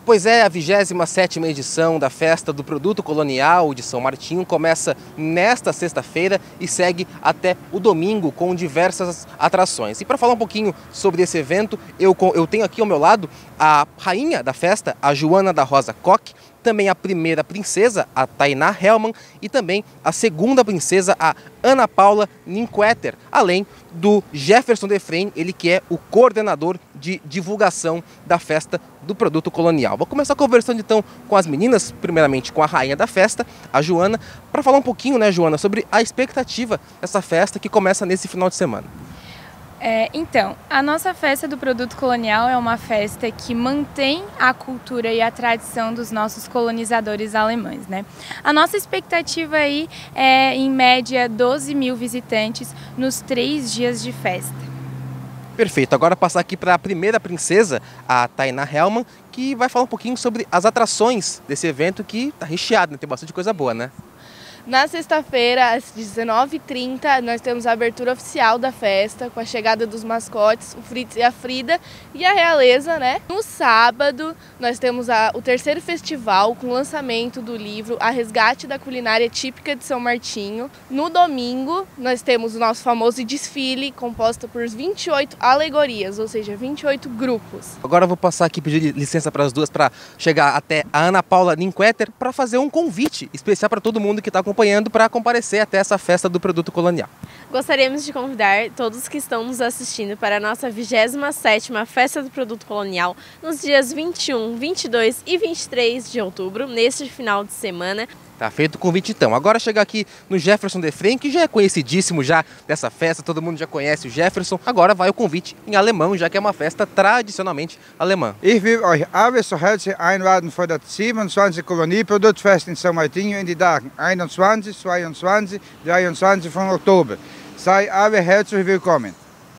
Pois é, a 27ª edição da Festa do Produto Colonial de São Martinho começa nesta sexta-feira e segue até o domingo com diversas atrações. E para falar um pouquinho sobre esse evento, eu tenho aqui ao meu lado a rainha da festa, a Joana da Rosa Koch, também a primeira princesa, a Tainá Hellman, e também a segunda princesa, a Ana Paula Ninkweter, além do Jefferson Defrem, ele que é o coordenador de divulgação da Festa do Produto Colonial. Vou começar conversando então com as meninas, primeiramente com a rainha da festa, a Joana, para falar um pouquinho, né, Joana, sobre a expectativa dessa festa que começa nesse final de semana. Então, a nossa Festa do Produto Colonial é uma festa que mantém a cultura e a tradição dos nossos colonizadores alemães, né? A nossa expectativa aí é, em média, 12 mil visitantes nos 3 dias de festa. Perfeito, agora passar aqui para a primeira princesa, a Tainá Hellman, que vai falar um pouquinho sobre as atrações desse evento que está recheado, né? Tem bastante coisa boa, né? Na sexta-feira, às 19h30, nós temos a abertura oficial da festa, com a chegada dos mascotes, o Fritz e a Frida, e a realeza, né? No sábado, nós temos o terceiro festival, com o lançamento do livro A Resgate da Culinária Típica de São Martinho. No domingo, nós temos o nosso famoso desfile, composto por 28 alegorias, ou seja, 28 grupos. Agora eu vou passar aqui, pedir licença para as duas, para chegar até a Ana Paula Ninkweter, para fazer um convite especial para todo mundo que está acompanhando para comparecer até essa Festa do Produto Colonial. Gostaríamos de convidar todos que estão nos assistindo para a nossa 27ª Festa do Produto Colonial nos dias 21, 22 e 23 de outubro, neste final de semana. Tá feito o convite então. Agora chegar aqui no Jefferson Defrem, que já é conhecidíssimo já dessa festa, todo mundo já conhece o Jefferson. Agora vai o convite em alemão, já que é uma festa tradicionalmente alemã. Ich will euch alle so herzlich einladen für das 27. Kolonieproduktfest in São Martinho in die Tagen 21, 22, 23 von Oktober. Sei alle herzlich willkommen.